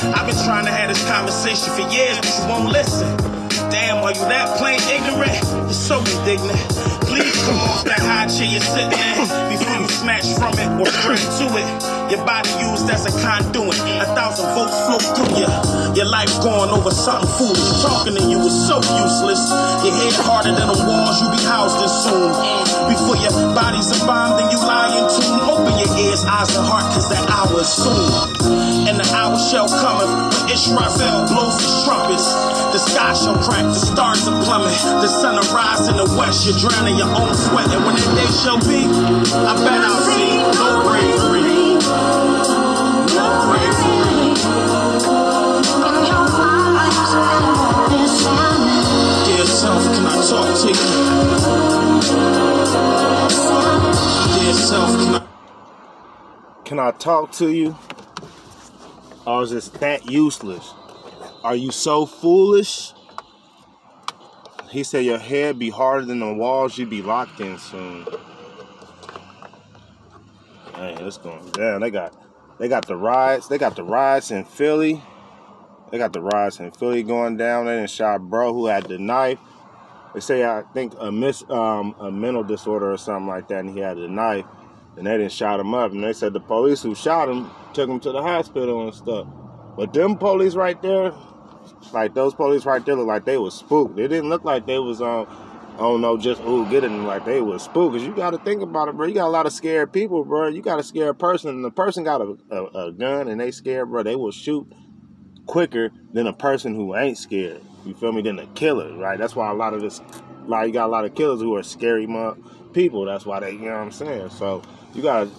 I've been trying to have this conversation for years, but you won't listen. Damn, are you that plain ignorant? You're so indignant. Please come off that high chair you're sitting in before you smash from it or straight to it. Your body used as a conduit. 1,000 volts flow through you. Your life going over something foolish. Talking to you is so useless. Your head harder than the walls you be housed in soon. Before your body's a bomb, then you lie in tune. Open your ears, eyes, and heart, cause that hour is soon. And the hour shall cometh when Israel blows his trumpets. The sky shall crack, the stars will plummet. The sun will rise in the west, you're drowning your own sweat. And when that day shall be, I bet I'll see no bravery. No bravery. Dear self, can I talk to you? Dear self, can I talk to you? Or is it that useless? Are you so foolish? He said your head be harder than the walls you be locked in soon. Man, it's going down. They got the riots. They got the riots in Philly. They got the riots in Philly going down. They done shot bro who had the knife. They say I think a mental disorder or something like that, and he had the knife. And they didn't shot him up. And they said the police who shot him took him to the hospital and stuff. But them police right there, like those police right there, look like they was spooked. They didn't look like they was I don't know, just get it. Like they was spooked. Cause you got to think about it, bro. You got a lot of scared people, bro. You got a scared person, and the person got a gun and they scared, bro. They will shoot quicker than a person who ain't scared. You feel me? Than a killer, right? That's why you got a lot of killers who are scary people. That's why they, you know what I'm saying? So you gotta,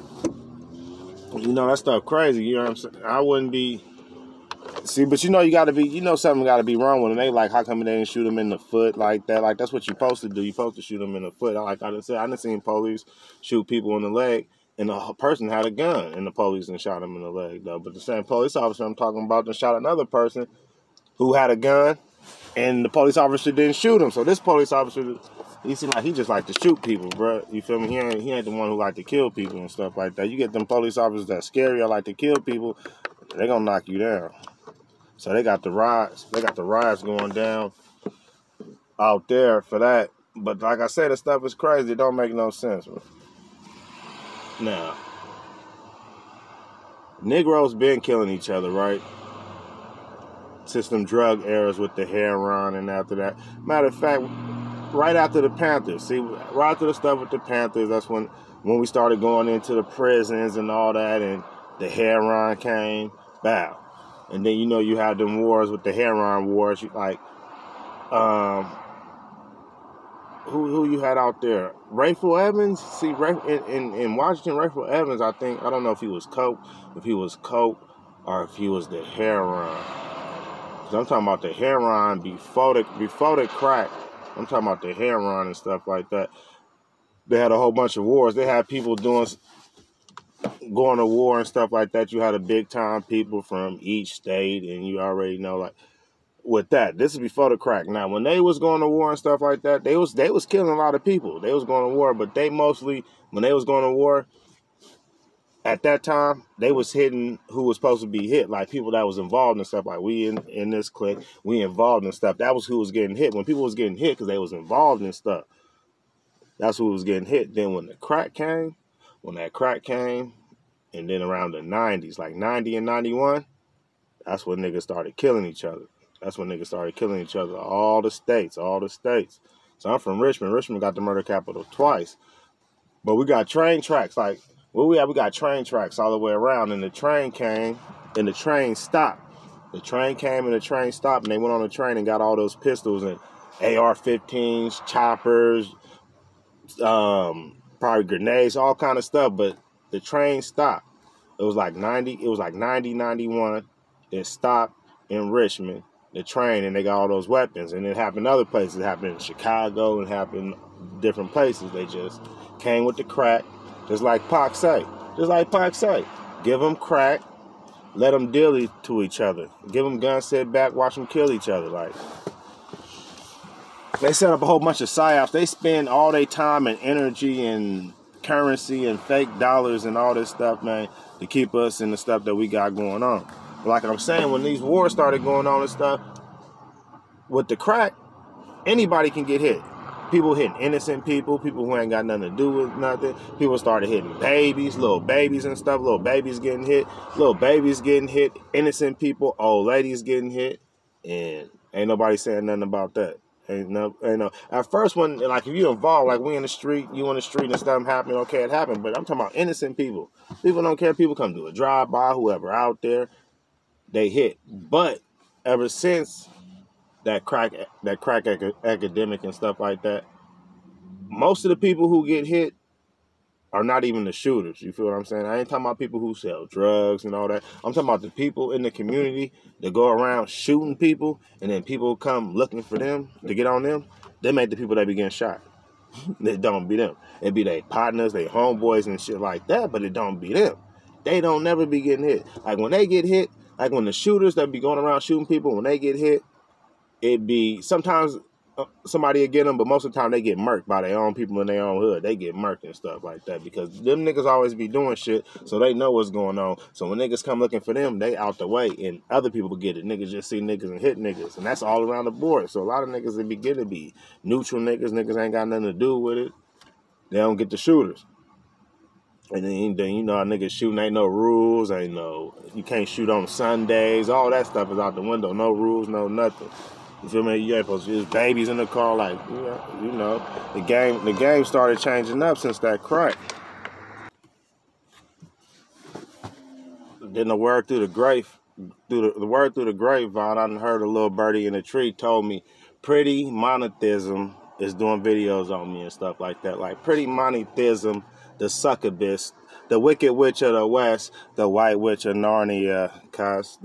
that stuff crazy. You know what I'm saying? I wouldn't be. See, but you gotta be, something gotta be wrong with them. They like, how come they didn't shoot them in the foot like that? Like, that's what you're supposed to do. You're supposed to shoot them in the foot. I done seen police shoot people in the leg, and the person had a gun, and the police done shot him in the leg, though. But the same police officer I'm talking about done shot another person who had a gun, and the police officer didn't shoot him. So this police officer, he seemed like he just like to shoot people, bro. You feel me? He ain't the one who like to kill people and stuff like that. You get them police officers that scary or like to kill people, they gonna knock you down. So they got the riots. They got the riots going down out there for that. But like I said, the stuff is crazy. It don't make no sense, bro. Now, Negroes been killing each other, right? Since them drug eras with the heroin and after that. Matter of fact, right after the Panthers. See, right after the stuff with the Panthers, that's when we started going into the prisons and all that, and the heroin came. Bow. And then, you had them wars with the heroin wars. Like, who you had out there? Rayful Evans? See, in Washington, Rayful Evans, I don't know if he was coke, or if he was the heroin. Because I'm talking about the heroin before the crack. I'm talking about the heroin and stuff like that. They had a whole bunch of wars. They had people going to war and stuff like that. You had a big time people from each state, and you already know, like, with that, this is before the crack. Now, when they was going to war and stuff like that, they was killing a lot of people. They was going to war, but they mostly, when they was going to war, at that time, they was hitting who was supposed to be hit, like people that was involved in stuff. Like, we in this clique, we involved in stuff. That was who was getting hit. When people was getting hit because they was involved in stuff, that's who was getting hit. Then when that crack came, and then around the 90s, like 90 and 91, that's when niggas started killing each other. All the states. So I'm from Richmond. Richmond got the murder capital twice. But we got train tracks. Like, where we at? We got train tracks all the way around. And the train came, and the train stopped. The train came, and the train stopped. And they went on the train and got all those pistols and AR-15s, choppers, probably grenades, all kind of stuff. But the train stopped. It was like 91. It stopped in Richmond, the train, and they got all those weapons. And it happened other places. It happened in Chicago, and happened different places. They just came with the crack, just like Pac say. Give them crack, let them deal to each other. Give them guns, sit back, watch them kill each other. Like, they set up a whole bunch of psyops. They spend all their time and energy and currency and fake dollars and all this stuff, man, to keep us in the stuff that we got going on. like I'm saying, when these wars started going on and stuff, with the crack, anybody can get hit. People hitting innocent people who ain't got nothing to do with nothing. People started hitting babies, little babies and stuff. Little babies getting hit. Innocent people, old ladies getting hit. And ain't nobody saying nothing about that. Ain't no. At first, when, like, if you involved, like, we in the street, you on the street and stuff happening, okay, it happened. But I'm talking about innocent people. People don't care. People come do a drive-by, whoever out there, they hit. But ever since that crack epidemic and stuff like that, most of the people who get hit are not even the shooters. You feel what I'm saying? I ain't talking about people who sell drugs and all that. I'm talking about the people in the community that go around shooting people, and then people come looking for them to get on them. They make the people that be getting shot. It don't be them. It be their partners, their homeboys and shit like that, but it don't be them. They don't never be getting hit. Like, when they get hit, like when the shooters that be going around shooting people, when they get hit, it be sometimes somebody will get them, but most of the time they get murked by their own people in their own hood. They get murked and stuff like that because them niggas always be doing shit, so they know what's going on. So when niggas come looking for them, they out the way, and other people get it. Niggas just see niggas and hit niggas, and that's all around the board. So a lot of niggas that be getting be neutral niggas. Niggas ain't got nothing to do with it. They don't get the shooters. And then you know, niggas shooting, ain't no rules, ain't no, you can't shoot on Sundays. All that stuff is out the window. No rules, no nothing. You feel me? You ain't supposed to use babies in the car. Like, you know, the game started changing up since that crack. Then the word through the grapevine, I done heard a little birdie in the tree told me Pretty Monotheism is doing videos on me and stuff like that. Like, Pretty Monotheism, the succubus, the wicked witch of the west, the white witch of Narnia, cuss.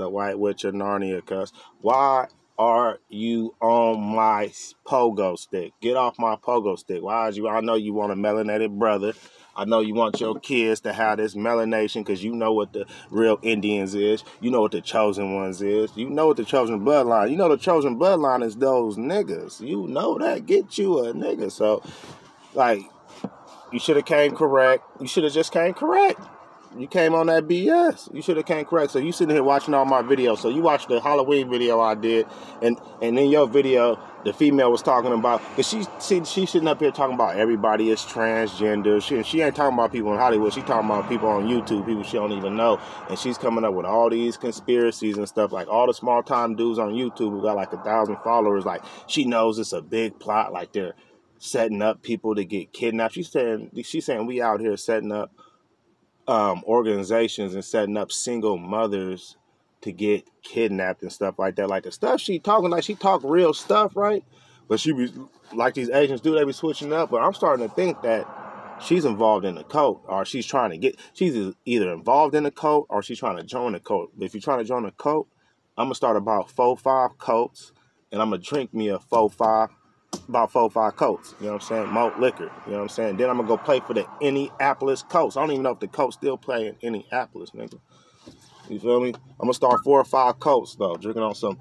Why are you on my pogo stick? Get off my pogo stick. Why is you? I know you want a melanated brother. I know you want your kids to have this melanation because you know what the real Indians is. You know what the chosen ones is. You know what the chosen bloodline. You know the chosen bloodline is those niggas. You know that. Get you a nigga. So, like, you should have came correct. You should have just came correct. You came on that BS. You should have came correct. So you sitting here watching all my videos. So you watched the Halloween video I did, and in your video, the female was talking about, because she's sitting up here talking about everybody is transgender. She ain't talking about people in Hollywood. She talking about people on YouTube, people she don't even know. And she's coming up with all these conspiracies and stuff, like all the small time dudes on YouTube who got like 1,000 followers. Like, she knows it's a big plot. Like, they're setting up people to get kidnapped. She's saying we out here setting up organizations and setting up single mothers to get kidnapped and stuff like that. Like, the stuff she talking, like, she talk real stuff, right? But she be like these agents do, they be switching up. But I'm starting to think that she's involved in the cult, or she's either involved in the cult or she's trying to join the cult. If you're trying to join a cult, I'm gonna start about 4-5 cults, and I'm gonna drink me a 4-5 Colts, you know what I'm saying? Malt liquor, you know what I'm saying? Then I'm gonna go play for the Indianapolis Colts. I don't even know if the Colts still play in Indianapolis, nigga. You feel me? I'm gonna start 4 or 5 Colts, though, drinking on some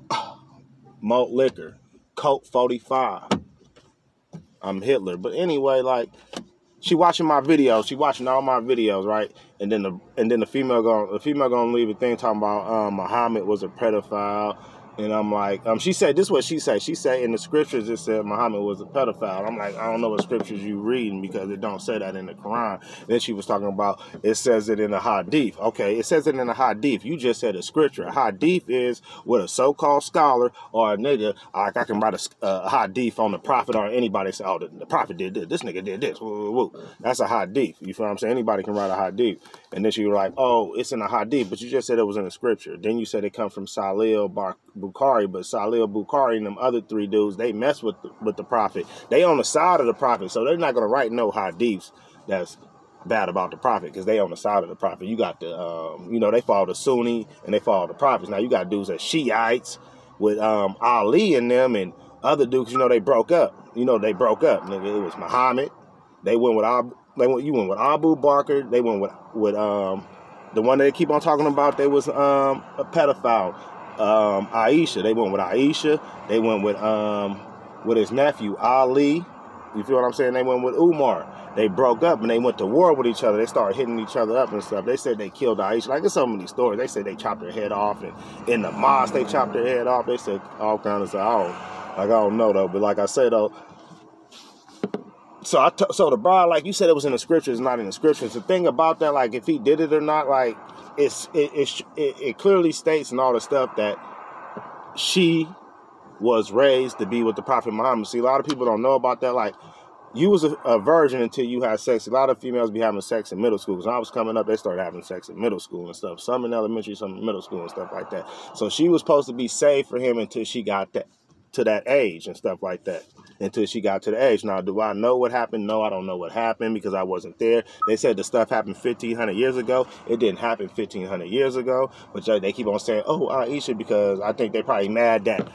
malt liquor. Colt 45. I'm Hitler. But anyway, like, she watching my videos. She watching all my videos, right? And then the female gonna leave a thing talking about Muhammad was a pedophile. And I'm like, she said, this is what she said. She said in the scriptures it said Muhammad was a pedophile. I'm like, I don't know what scriptures you reading because it don't say that in the Quran. Then she was talking about, it says it in the Hadith. Okay, it says it in the Hadith. You just said a scripture. A Hadith is what a so-called scholar or a nigga, like, I can write a Hadith on the prophet or anybody say, oh, the prophet did this. This nigga did this. Woo, woo, woo. That's a Hadith. You feel what I'm saying? Anybody can write a Hadith. And then she was like, oh, it's in a Hadith, but you just said it was in the scripture. Then you said it comes from Salih Bukhari, but Salih Bukhari and them other 3 dudes, they mess with the prophet. They on the side of the prophet, so they're not going to write no hadiths that's bad about the prophet because they on the side of the prophet. You got the, they follow the Sunni and they follow the prophets. Now you got dudes that Shiites with Ali and them and other dudes, they broke up. They broke up. Nigga, it was Muhammad. They went with you went with Abu Bakr. They went with the one that they keep on talking about. They was a pedophile. Aisha. They went with Aisha. They went with his nephew Ali. You feel what I'm saying? They went with Umar. they broke up and they went to war with each other. They started hitting each other up and stuff. They said they killed Aisha. Like, there's so many stories. They said they chopped her head off, and in the mosque they chopped her head off. They said all kinds of stuff. I don't know though. But like I said though, so the bride, like you said, it was in the scriptures, not in the scriptures. The thing about that, like if he did it or not, like it clearly states and all the stuff that she was raised to be with the Prophet Muhammad. See, a lot of people don't know about that. Like, you was a virgin until you had sex. A lot of females be having sex in middle school. Because when I was coming up, they started having sex in middle school and stuff. Some in elementary, some in middle school and stuff like that. So she was supposed to be saved for him until she got to that age and stuff like that. Until she got to the age. Now, do I know what happened? No, I don't know what happened because I wasn't there. They said the stuff happened 1,500 years ago. It didn't happen 1,500 years ago. But they keep on saying, oh, Aisha, because I think they probably mad that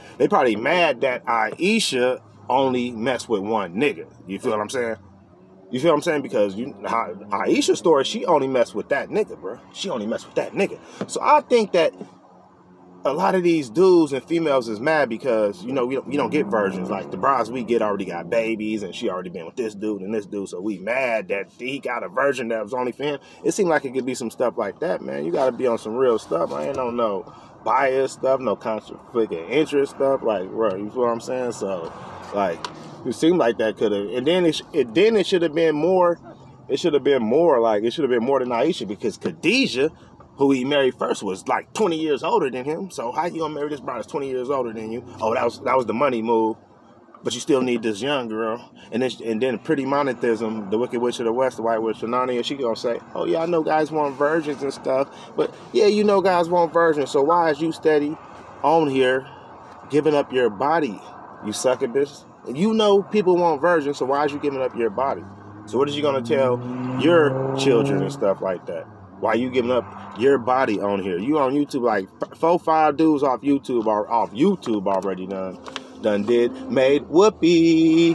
Aisha only messed with one nigga. You feel what I'm saying? You feel what I'm saying? Because Aisha's story, she only messed with that nigga, bro. She only messed with that nigga. So I think that a lot of these dudes and females is mad because, you know, we don't get virgins. Like, the brides we get already got babies, and she already been with this dude and this dude, so we mad that he got a virgin that was only for him. It seemed like it could be some stuff like that, man. You got to be on some real stuff. I ain't on no bias stuff, no conflict of interest stuff. Like, bro, you feel what I'm saying? So, like, it seemed like that could have, and then it should have been more. It should have been more than Aisha, because Khadijah, who he married first, was like 20 years older than him. So how you gonna marry this bride that's 20 years older than you? Oh, that was the money move. But you still need this young girl. And then pretty monotheism, the Wicked Witch of the West, the White Witch of Narnia, she gonna say, oh yeah, I know guys want virgins and stuff, but yeah, you know guys want virgins, so why is you steady on here giving up your body, you succubus? You know people want virgins, so why is you giving up your body? So what is you gonna tell your children and stuff like that? Why you giving up your body on here? You on YouTube, like 4-5 dudes off YouTube already done made whoopee.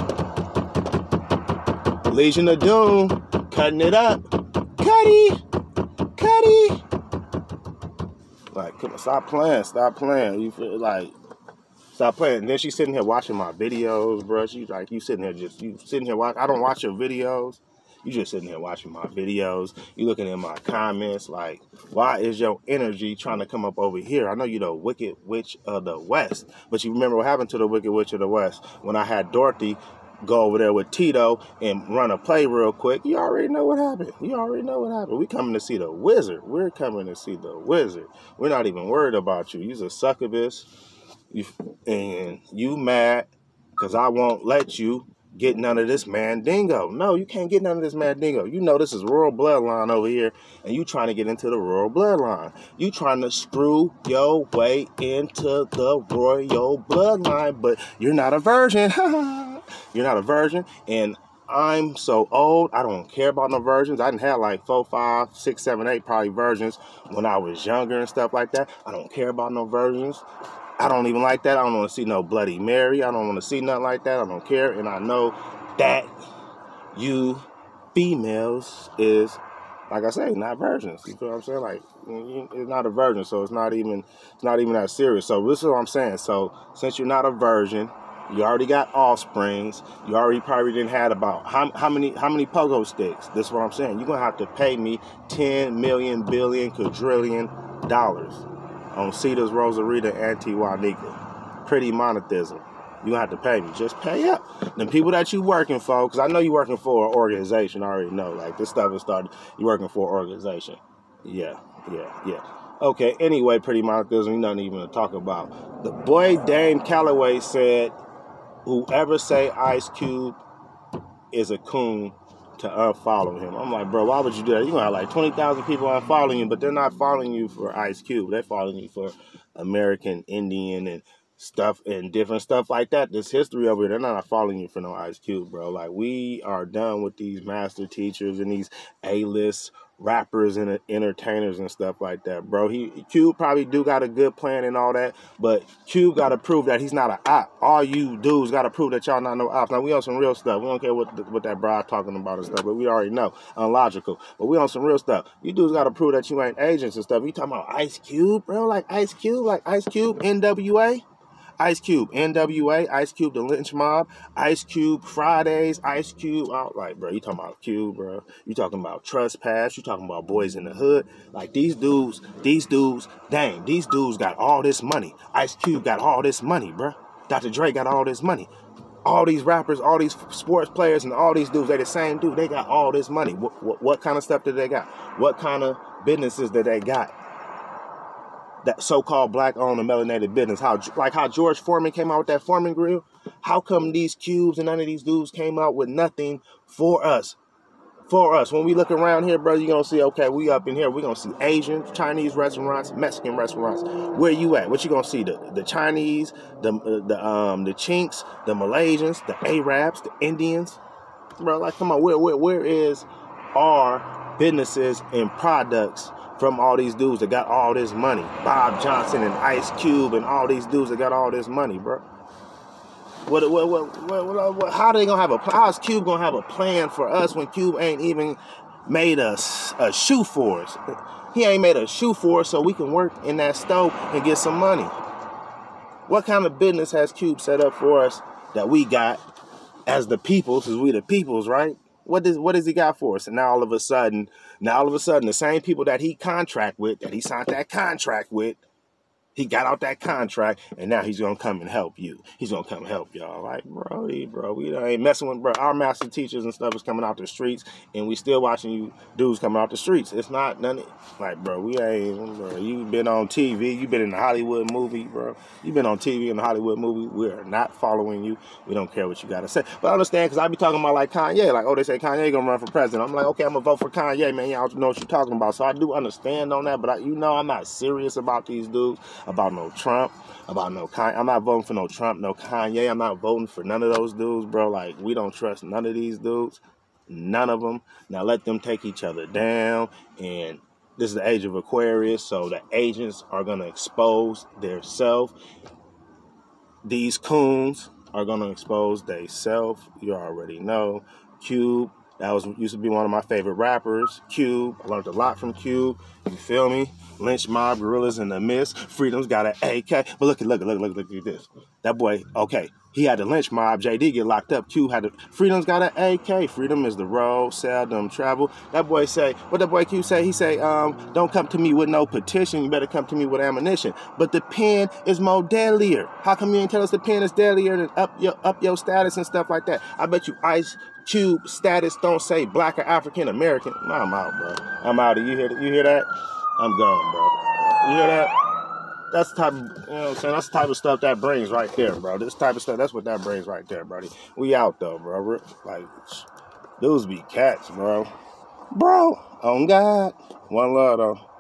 Legion of Doom, cutting it up. Cuddy. Like, come on, stop playing. You feel like, stop playing. And then she's sitting here watching my videos, bro. She's like, you sitting here watch. I don't watch your videos. You just sitting here watching my videos. You looking at my comments. Like, why is your energy trying to come up over here? I know you're the Wicked Witch of the West. But you remember what happened to the Wicked Witch of the West when I had Dorothy go over there with Tito and run a play real quick? You already know what happened. We coming to see the wizard. We're coming to see the wizard. We're not even worried about you. You're a succubus. And you mad because I won't let you get none of this mandingo. No, you can't get none of this mandingo. You know this is royal bloodline over here, and you trying to get into the royal bloodline. You trying to screw your way into the royal bloodline, but you're not a virgin. You're not a virgin, and I'm so old, I don't care about no virgins. I didn't have like 4, 5, 6, 7, 8 probably virgins when I was younger and stuff like that. I don't care about no virgins. I don't even like that. I don't want to see no Bloody Mary. I don't want to see nothing like that. I don't care. And I know that you females is, like I say, not virgins. You feel what I'm saying? Like, it's not a virgin, so it's not even that serious. So this is what I'm saying. So since you're not a virgin, you already got offsprings. You already probably didn't have about how many pogo sticks. This is what I'm saying. You're gonna have to pay me 10 million billion quadrillion dollars on Cedar's Rosarita Antijuanica. Pretty monotheism. You have to pay me. Just pay up. The people that you working for, because I know you working for an organization. I already know. Like, this stuff has started. You working for an organization. Yeah. Okay, anyway, pretty monotheism, nothing even to talk about. The boy Dame Calloway said, whoever say Ice Cube is a coon, to unfollow him. I'm like, bro, why would you do that? You're going to have like 20,000 people unfollowing you, but they're not following you for Ice Cube. They're following you for American Indian and stuff and different stuff like that. This history over here, they're not following you for no Ice Cube, bro. Like, we are done with these master teachers and these A-list rappers and entertainers and stuff like that, bro. Cube probably do got a good plan and all that, but Cube got to prove that he's not an op. All you dudes got to prove that y'all not no ops. Now, we on some real stuff. We don't care what that bride talking about and stuff, but we already know. Unlogical. But we on some real stuff. You dudes got to prove that you ain't agents and stuff. You talking about Ice Cube, bro? Like Ice Cube, NWA? Ice Cube, NWA, Ice Cube, the Lynch Mob, Ice Cube, Fridays, Ice Cube. Like, bro, you talking about Cube, bro. You talking about Trespass. You talking about Boys in the Hood. Like, these dudes, dang, these dudes got all this money. Ice Cube got all this money, bro. Dr. Dre got all this money. All these rappers, all these sports players, and all these dudes, they the same dude. They got all this money. What kind of stuff did they got? What kind of businesses did they got? That so-called black-owned and melanated business. How George Foreman came out with that Foreman grill. How come these Cubes and none of these dudes came out with nothing for us? For us. When we look around here, bro, you're going to see, okay, we up in here. We're going to see Asian, Chinese restaurants, Mexican restaurants. Where you at? What you going to see? The Chinese, the Chinks, the Malaysians, the Arabs, the Indians. Bro, like, come on. Where is our businesses and products from all these dudes that got all this money? Bob Johnson and Ice Cube and all these dudes that got all this money, bro. How they gonna have how's Cube gonna have a plan for us when Cube ain't even made a shoe for us? He ain't made a shoe for us so we can work in that stove and get some money. What kind of business has Cube set up for us that we got as the peoples, as we the peoples, right? What does he got for us? And now all of a sudden, the same people that he contract with, that he signed that contract with, he got out that contract, and now he's going to come and help you. He's going to come help y'all. Like, bro, we ain't messing with, bro. Our master teachers and stuff is coming out the streets, and we still watching you dudes coming out the streets. It's not none, like, bro, we ain't, bro, you been on TV. You been in the Hollywood movie, bro. You been on TV in the Hollywood movie. We're not following you. We don't care what you got to say. But I understand, because I be talking about, like, Kanye. Like, oh, they say Kanye going to run for president. I'm like, okay, I'm going to vote for Kanye, man. Y'all know what you're talking about. So I do understand on that, but I'm not serious about these dudes. About no Trump, about no Kanye. I'm not voting for no Trump, no Kanye. I'm not voting for none of those dudes, bro. Like, we don't trust none of these dudes. None of them. Now let them take each other down. And this is the age of Aquarius, so the agents are going to expose their self. These coons are going to expose their self. You already know. Cube, used to be one of my favorite rappers. Cube, I learned a lot from Cube. You feel me? Lynch Mob, Gorillas in the Mist. Freedom's got an AK. But look at this. That boy, okay, he had the Lynch Mob. JD get locked up. Cube had Freedom's got an AK. Freedom is the road, seldom travel. That boy say, what that boy Q say? He say, don't come to me with no petition. You better come to me with ammunition. But the pen is more deadlier. How come you ain't tell us the pen is deadlier than up your status and stuff like that? I bet you Ice Cube status don't say black or African American. No, I'm out, bro. I'm out. You hear that? I'm gone, bro. You hear that? That's the type of, you know what I'm saying? That's the type of stuff that brings right there, bro. This type of stuff, that's what that brings right there, buddy. We out, though, bro. Like, those be cats, bro. Bro, on God. One love, though.